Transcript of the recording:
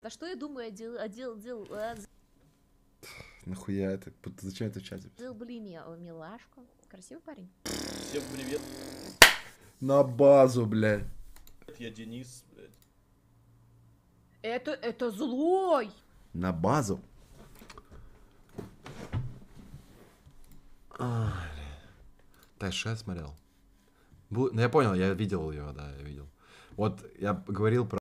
Да что я думаю, Нахуя это? Зачем это в чате? блин, я милашку. Красивый парень. Всем привет, На базу, блядь. я Денис, блядь. Это злой! На базу? Ты что я смотрел? Ну, я понял, я видел его, да, я видел. Вот я говорил про